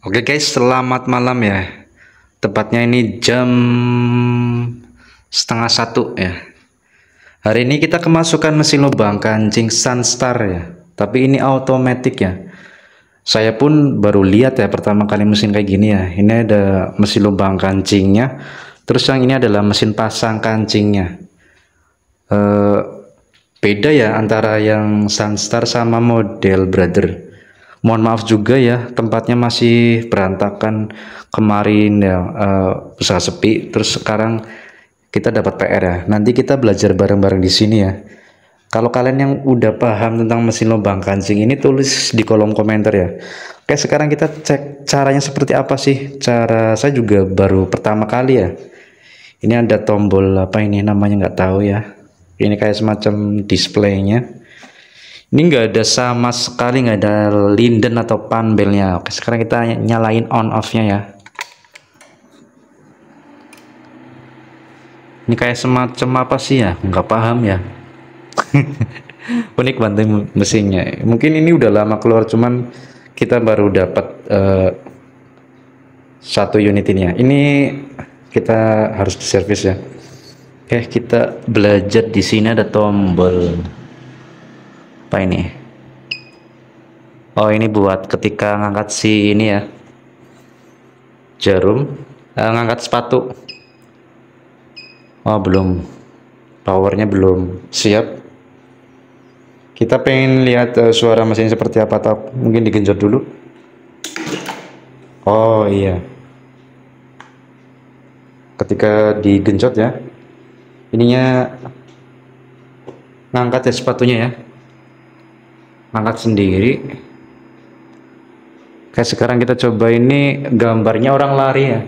Oke guys, selamat malam ya. Tepatnya ini jam setengah satu ya. Hari ini kita kemasukan mesin lubang kancing Sunstar ya. Tapi ini automatic ya. Saya pun baru lihat ya pertama kali mesin kayak gini ya. Ini ada mesin lubang kancingnya. Terus yang ini adalah mesin pasang kancingnya. Beda ya antara yang Sunstar sama model Brother. Mohon maaf juga ya, tempatnya masih berantakan kemarin ya, usaha sepi. Terus sekarang kita dapat PR ya. Nanti kita belajar bareng-bareng di sini ya. Kalau kalian yang udah paham tentang mesin lubang kancing ini, tulis di kolom komentar ya. Oke, sekarang kita cek caranya seperti apa sih. Cara saya juga baru pertama kali ya. Ini ada tombol apa ini namanya nggak tahu ya. Ini kayak semacam displaynya. Ini nggak ada sama sekali, nggak ada linden atau panbelnya. Oke, sekarang kita nyalain on off-nya ya. Ini kayak semacam apa sih ya? Nggak paham ya. Unik banget mesinnya. Mungkin ini udah lama keluar, cuman kita baru dapat satu unit ini ya. Ini kita harus diservis ya. Oke, kita belajar di sini ada tombol. Apa ini? Oh, ini buat ketika ngangkat si ini ya, jarum, ngangkat sepatu. Oh, belum, powernya belum siap. Kita pengen lihat suara mesin seperti apa, atau mungkin digenjot dulu. Oh iya, ketika digenjot ya, ininya ngangkat ya sepatunya ya, ngangkat sendiri. Kayak sekarang kita coba, ini gambarnya orang lari ya.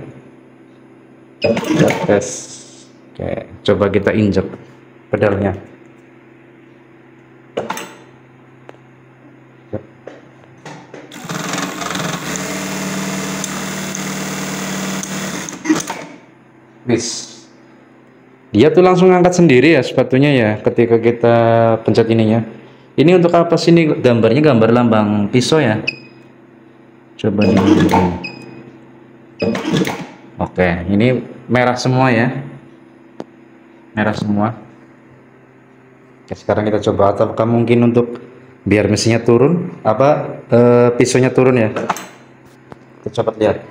Tes. Oke, coba kita injek pedalnya. Bis. Dia tuh langsung ngangkat sendiri ya sepatunya ya ketika kita pencet ininya. Ini untuk apa sih? Ini gambarnya gambar lambang pisau ya. Coba nih. Oke, ini merah semua ya. Merah semua. Oke, sekarang kita coba, apakah mungkin untuk biar mesinnya turun, apa pisaunya turun ya. Kita coba lihat.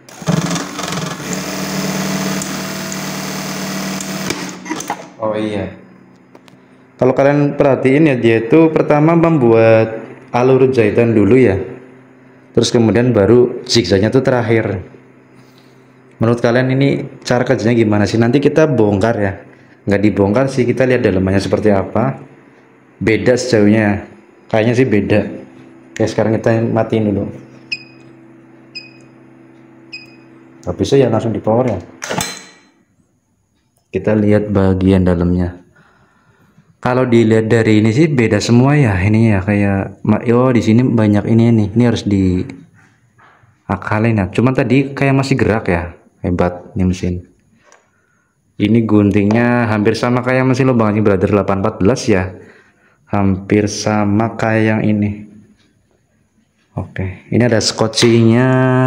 Oh iya. Kalau kalian perhatiin ya, dia itu pertama membuat alur jahitan dulu ya. Terus kemudian baru zigzagnya tuh terakhir. Menurut kalian ini cara kerjanya gimana sih? Nanti kita bongkar ya. Nggak dibongkar sih, kita lihat dalamannya seperti apa. Beda sejauhnya. Kayaknya sih beda. Oke, sekarang kita matiin dulu. Tapi bisa ya langsung di power ya. Kita lihat bagian dalamnya. Kalau dilihat dari ini sih beda semua ya, ini ya kayak, oh di sini banyak ini nih, ini harus diakalin ya. Cuman tadi kayak masih gerak ya, hebat nih mesin. Ini guntingnya hampir sama kayak mesin lubang ini Brother 814 ya, hampir sama kayak yang ini. Oke, ini ada skocinya,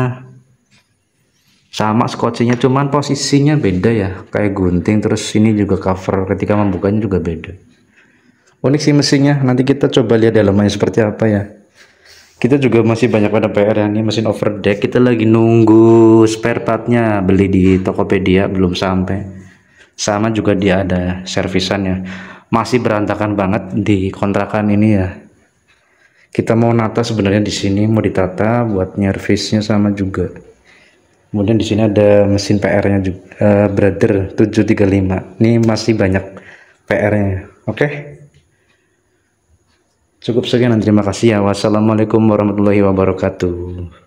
sama skocinya, cuman posisinya beda ya, kayak gunting. Terus ini juga cover ketika membukanya juga beda. Unik sih mesinnya. Nanti kita coba lihat dalamannya seperti apa ya. Kita juga masih banyak pada PR ya. Ini mesin overdeck, kita lagi nunggu spare partnya, beli di Tokopedia belum sampai. Sama juga dia ada servisannya. Masih berantakan banget di kontrakan ini ya. Kita mau nata sebenarnya, di sini mau ditata buat nyervisnya sama juga. Kemudian di sini ada mesin PR-nya juga, Brother 735. Ini masih banyak PR-nya. Oke. Cukup sekian dan terima kasih ya. Wassalamualaikum warahmatullahi wabarakatuh.